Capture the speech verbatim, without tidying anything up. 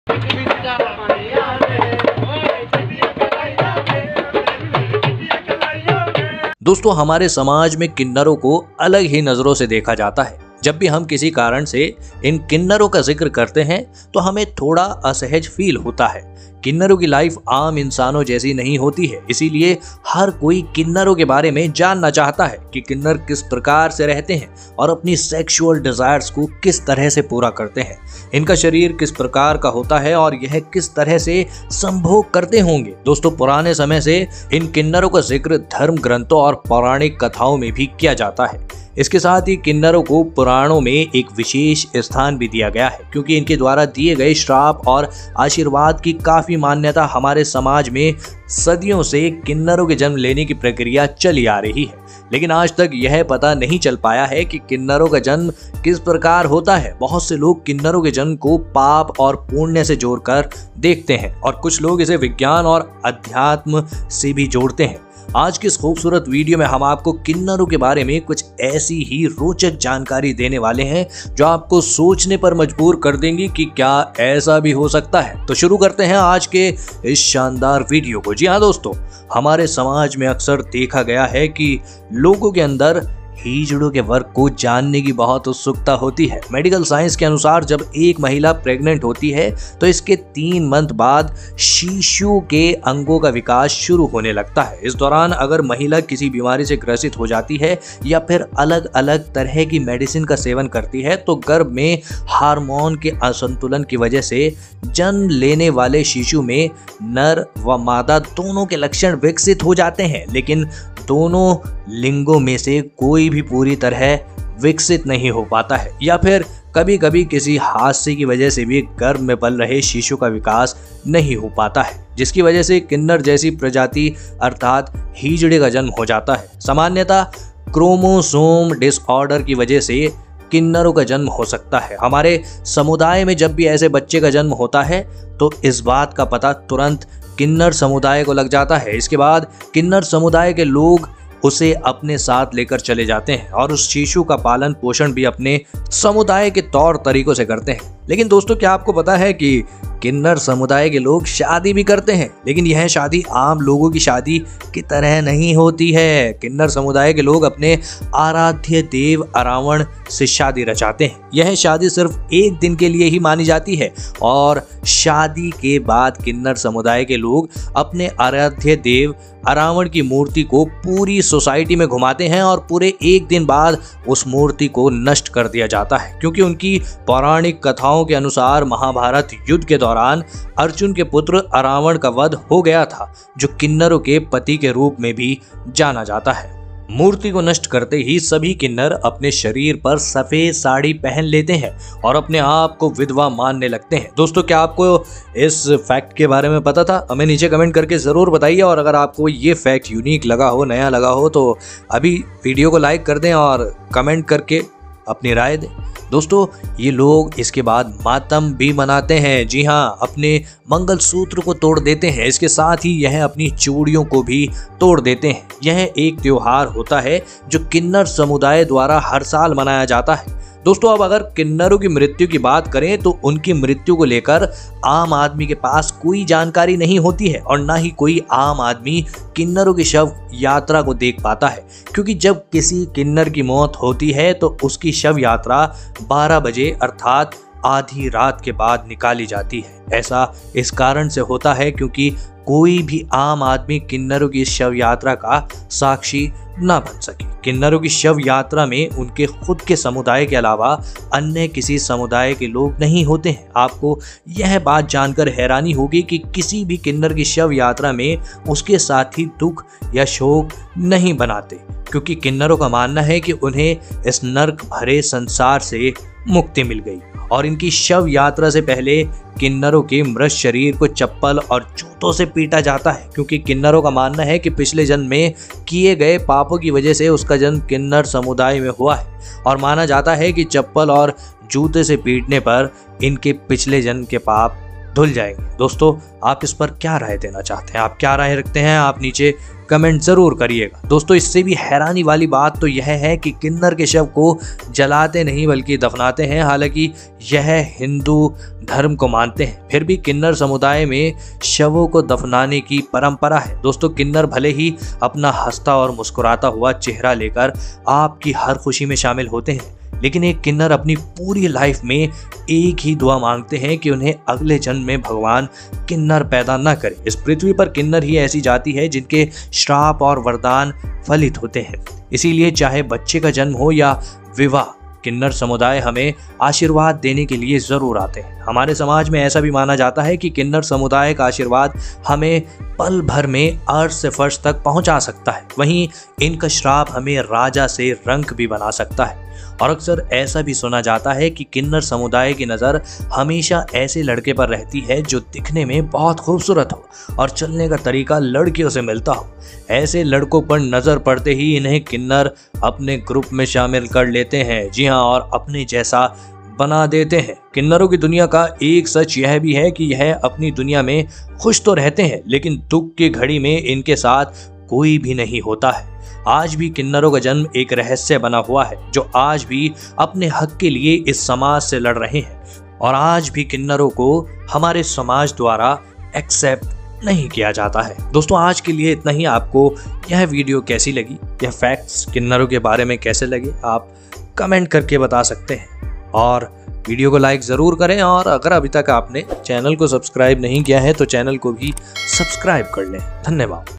दोस्तों, हमारे समाज में किन्नरों को अलग ही नजरों से देखा जाता है। जब भी हम किसी कारण से इन किन्नरों का जिक्र करते हैं तो हमें थोड़ा असहज फील होता है। किन्नरों की लाइफ आम इंसानों जैसी नहीं होती है, इसीलिए हर कोई किन्नरों के बारे में जानना चाहता है कि किन्नर किस प्रकार से रहते हैं और अपनी सेक्सुअल डिजायर्स को किस तरह से पूरा करते हैं, इनका शरीर किस प्रकार का होता है और यह किस तरह से संभोग करते होंगे। दोस्तों, पुराने समय से इन किन्नरों का जिक्र धर्म ग्रंथों और पौराणिक कथाओं में भी किया जाता है। इसके साथ ही किन्नरों को पुराणों में एक विशेष स्थान भी दिया गया है, क्योंकि इनके द्वारा दिए गए श्राप और आशीर्वाद की काफी मान्यता हमारे समाज में सदियों से किन्नरों के जन्म लेने की प्रक्रिया चली आ रही है। लेकिन आज तक यह पता नहीं चल पाया है कि किन्नरों का जन्म किस प्रकार होता है। बहुत से लोग किन्नरों के जन्म को पाप और पुण्य से जोड़कर देखते हैं और कुछ लोग इसे विज्ञान और अध्यात्म से भी जोड़ते हैं। आज की इस खूबसूरत वीडियो में हम आपको किन्नरों के बारे में कुछ ऐसी ही रोचक जानकारी देने वाले हैं जो आपको सोचने पर मजबूर कर देंगी कि क्या ऐसा भी हो सकता है। तो शुरू करते हैं आज के इस शानदार वीडियो को। जी हाँ दोस्तों, हमारे समाज में अक्सर देखा गया है कि लोगों के अंदर हीजड़ों के वर्ग को जानने की बहुत उत्सुकता होती है। मेडिकल साइंस के अनुसार जब एक महिला प्रेग्नेंट होती है तो इसके तीन मंथ बाद शिशु के अंगों का विकास शुरू होने लगता है। इस दौरान अगर महिला किसी बीमारी से ग्रसित हो जाती है या फिर अलग अलग तरह की मेडिसिन का सेवन करती है तो गर्भ में हार्मोन के असंतुलन की वजह से जन्म लेने वाले शिशु में नर व मादा दोनों के लक्षण विकसित हो जाते हैं, लेकिन दोनों लिंगों में से कोई भी पूरी तरह विकसित नहीं हो पाता है, या फिर कभी कभी किसी हादसे की वजह से भी गर्भ में पल रहे शिशु का विकास नहीं हो पाता है, जिसकी वजह से किन्नर जैसी प्रजाति अर्थात हीजड़े का जन्म हो जाता है। सामान्यतः क्रोमोसोम डिसऑर्डर की वजह से किन्नरों का जन्म हो सकता है। हमारे समुदाय में जब भी ऐसे बच्चे का जन्म होता है तो इस बात का पता तुरंत किन्नर समुदाय को लग जाता है। इसके बाद किन्नर समुदाय के लोग उसे अपने साथ लेकर चले जाते हैं और उस शिशु का पालन पोषण भी अपने समुदाय के तौर तरीकों से करते हैं। लेकिन दोस्तों, क्या आपको पता है कि किन्नर समुदाय के लोग शादी भी करते हैं, लेकिन यह शादी आम लोगों की शादी की तरह नहीं होती है। किन्नर समुदाय के लोग अपने आराध्य देव अरावण से शादी रचाते हैं। यह शादी सिर्फ एक दिन के लिए ही मानी जाती है और शादी के बाद किन्नर समुदाय के लोग अपने आराध्य देव अरावण की मूर्ति को पूरी सोसाइटी में घुमाते हैं और पूरे एक दिन बाद उस मूर्ति को नष्ट कर दिया जाता है, क्योंकि उनकी पौराणिक कथाओं के अनुसार महाभारत युद्ध के दौरान अर्जुन के पुत्र अरावण का वध हो गया था, जो किन्नरों के पति के रूप में भी जाना जाता है। मूर्ति को नष्ट करते ही सभी किन्नर अपने शरीर पर सफेद साड़ी पहन लेते हैं और अपने आप को विधवा मानने लगते हैं। दोस्तों, क्या आपको इस फैक्ट के बारे में पता था? हमें नीचे कमेंट करके ज़रूर बताइए, और अगर आपको ये फैक्ट यूनिक लगा हो, नया लगा हो, तो अभी वीडियो को लाइक कर दें और कमेंट करके अपनी राय दें। दोस्तों, ये लोग इसके बाद मातम भी मनाते हैं। जी हाँ, अपने मंगलसूत्र को तोड़ देते हैं। इसके साथ ही यह अपनी चूड़ियों को भी तोड़ देते हैं। यह एक त्योहार होता है जो किन्नर समुदाय द्वारा हर साल मनाया जाता है। दोस्तों, अब अगर किन्नरों की मृत्यु की बात करें तो उनकी मृत्यु को लेकर आम आदमी के पास कोई जानकारी नहीं होती है और ना ही कोई आम आदमी किन्नरों की शव यात्रा को देख पाता है, क्योंकि जब किसी किन्नर की मौत होती है तो उसकी शव यात्रा बारह बजे अर्थात आधी रात के बाद निकाली जाती है। ऐसा इस कारण से होता है क्योंकि कोई भी आम आदमी किन्नरों की शव यात्रा का साक्षी ना बन सके। किन्नरों की शव यात्रा में उनके खुद के समुदाय के अलावा अन्य किसी समुदाय के लोग नहीं होते हैं। आपको यह बात जानकर हैरानी होगी कि किसी भी किन्नर की शव यात्रा में उसके साथी दुख या शोक नहीं बनाते, क्योंकि किन्नरों का मानना है कि उन्हें इस नर्क भरे संसार से मुक्ति मिल गई। और इनकी शव यात्रा से पहले किन्नरों के मृत शरीर को चप्पल और जूतों से पीटा जाता है, क्योंकि किन्नरों का मानना है कि पिछले जन्म में किए गए पापों की वजह से उसका जन्म किन्नर समुदाय में हुआ है, और माना जाता है कि चप्पल और जूते से पीटने पर इनके पिछले जन्म के पाप धुल जाएंगे। दोस्तों, आप इस पर क्या राय देना चाहते हैं? आप क्या राय रखते हैं? आप नीचे कमेंट जरूर करिएगा। दोस्तों इससे भी हैरानी वाली बात तो यह है कि किन्नर के शव को जलाते नहीं बल्कि दफनाते हैं। हालांकि यह हिंदू धर्म को मानते हैं, फिर भी किन्नर समुदाय में शवों को दफनाने की परंपरा है। दोस्तों किन्नर भले ही अपना हंसता और मुस्कुराता हुआ चेहरा लेकर आपकी हर खुशी में शामिल होते हैं, लेकिन एक किन्नर अपनी पूरी लाइफ में एक ही दुआ मांगते हैं कि उन्हें अगले जन्म में भगवान किन्नर पैदा न करे। इस पृथ्वी पर किन्नर ही ऐसी जाति है जिनके श्राप और वरदान फलित होते हैं। इसीलिए चाहे बच्चे का जन्म हो या विवाह, किन्नर समुदाय हमें आशीर्वाद देने के लिए जरूर आते हैं। हमारे समाज में ऐसा भी माना जाता है कि किन्नर समुदाय का आशीर्वाद हमें पल भर में अर्श से फर्श तक पहुंचा सकता है। वहीं इनका श्राप हमें राजा से रंक भी बना सकता है। और अक्सर ऐसा भी सुना जाता है कि किन्नर समुदाय की नज़र हमेशा ऐसे लड़के पर रहती है जो दिखने में बहुत खूबसूरत हो और चलने का तरीका लड़कियों से मिलता हो। ऐसे लड़कों पर नज़र पड़ते ही इन्हें किन्नर अपने ग्रुप में शामिल कर लेते हैं। जी हाँ, और अपने जैसा बना देते हैं। किन्नरों की दुनिया का एक सच यह भी है कि यह अपनी दुनिया में खुश तो रहते हैं, लेकिन दुख की घड़ी में इनके साथ कोई भी नहीं होता है। आज भी किन्नरों का जन्म एक रहस्य बना हुआ है, जो आज भी अपने हक के लिए इस समाज से लड़ रहे हैं। और आज भी किन्नरों को हमारे समाज द्वारा एक्सेप्ट नहीं किया जाता है। दोस्तों आज के लिए इतना ही। आपको यह वीडियो कैसी लगी, यह फैक्ट्स किन्नरों के बारे में कैसे लगे, आप कमेंट करके बता सकते हैं। और वीडियो को लाइक ज़रूर करें, और अगर अभी तक आपने चैनल को सब्सक्राइब नहीं किया है तो चैनल को भी सब्सक्राइब कर लें। धन्यवाद।